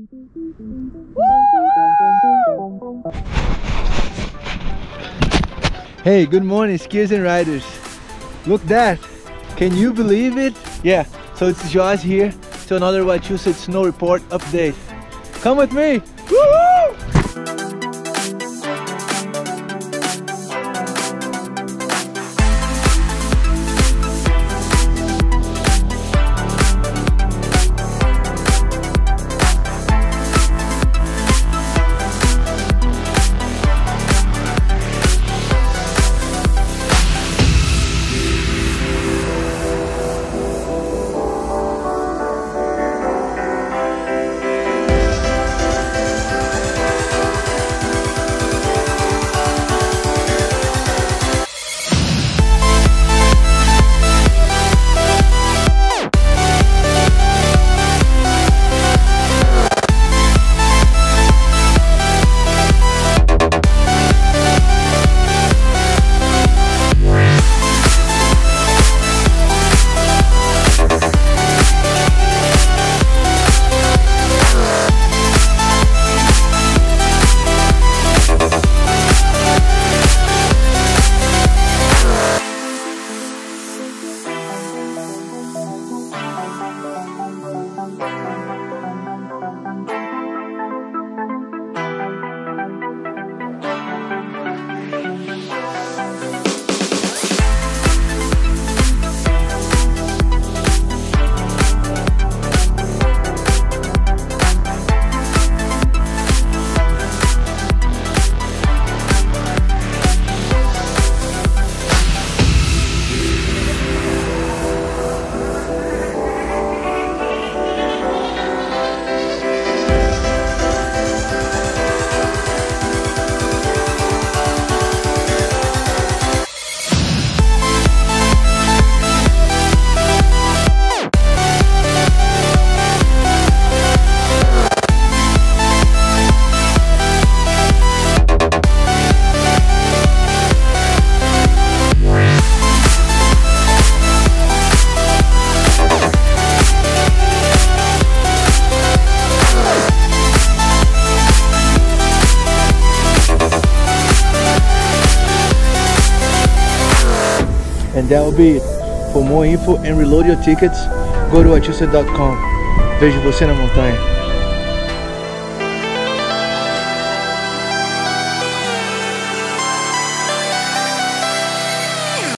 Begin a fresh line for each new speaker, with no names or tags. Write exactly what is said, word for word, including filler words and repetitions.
Hey, good morning skiers and riders. Look that! Can you believe it? Yeah, so it's Josh here to another Wachusett Snow Report update. Come with me! Woo-hoo! And that will be it. For more info and reload your tickets, go to wachusett dot com. Vejo você na montanha.